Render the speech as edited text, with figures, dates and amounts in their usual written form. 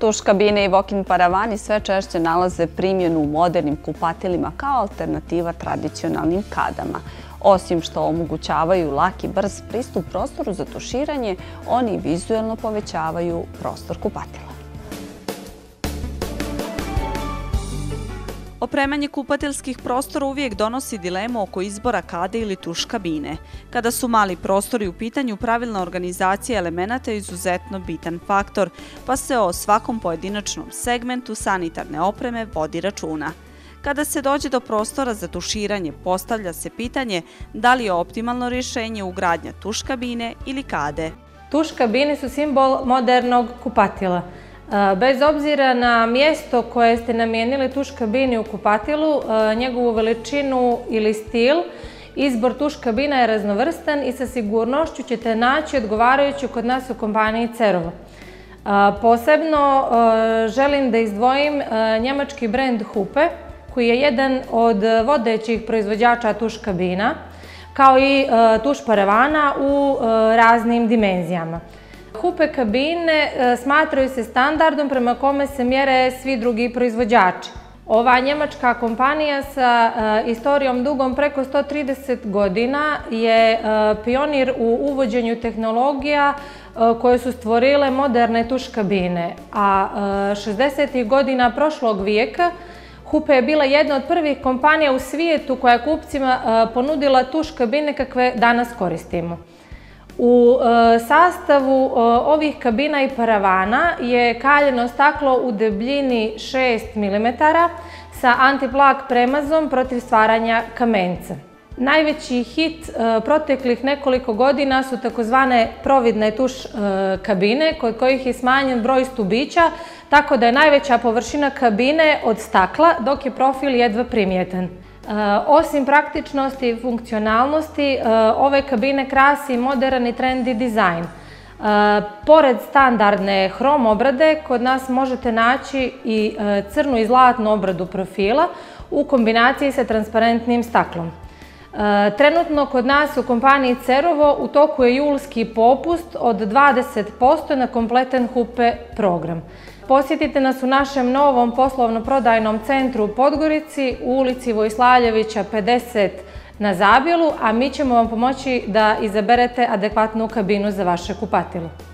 Tuš kabine i walk-in paravani sve češće nalaze primjenu u modernim kupatilima kao alternativa tradicionalnim kadama. Osim što omogućavaju lak i brz pristup prostoru za tuširanje, oni vizuelno povećavaju prostor kupatila. Opremanje kupateljskih prostora uvijek donosi dilemu oko izbora kade ili tuš kabine. Kada su mali prostori u pitanju, pravilna organizacija elemenata je izuzetno bitan faktor, pa se o svakom pojedinačnom segmentu sanitarne opreme vodi računa. Kada se dođe do prostora za tuširanje, postavlja se pitanje da li je optimalno rješenje ugradnja tuš kabine ili kade. Tuš kabine su simbol modernog kupatila. Bez obzira na mjesto koje ste namijenili tuš kabini u kupatilu, njegovu veličinu ili stil, izbor tuš kabina je raznovrstan i sa sigurnošću ćete naći odgovarajuću kod nas u kompaniji Cerovo. Posebno želim da izdvojim njemački brend Hupe, koji je jedan od vodećih proizvođača tuš kabina, kao i tuš paravana u raznim dimenzijama. Hupe kabine smatraju se standardom prema kome se mjere svi drugi proizvođači. Ova njemačka kompanija sa istorijom dugom preko 130 godina je pionir u uvođenju tehnologija koje su stvorile moderne tuš kabine, a 60. godina prošlog vijeka Hupe je bila jedna od prvih kompanija u svijetu koja je kupcima ponudila tuš kabine kakve danas koristimo. U sastavu ovih kabina i paravana je kaljeno staklo u debljini 6 mm sa antiplak premazom protiv stvaranja kamenca. Najveći hit proteklih nekoliko godina su takozvane providne tuš kabine kod kojih je smanjen broj stubića, tako da je najveća površina kabine od stakla dok je profil jedva primjetan. Osim praktičnosti i funkcionalnosti, ove kabine krasi modern i trendy dizajn. Pored standardne hrom obrade, kod nas možete naći i crnu i zlatnu obradu profila u kombinaciji sa transparentnim staklom. Trenutno kod nas u kompaniji Cerovo u toku je julski popust od 20% na kompletan Hupe program. Posjetite nas u našem novom poslovno-prodajnom centru u Podgorici, u ulici Vojslavljevića 50 na Zabjelu, a mi ćemo vam pomoći da izaberete adekvatnu kabinu za vaše kupatilo.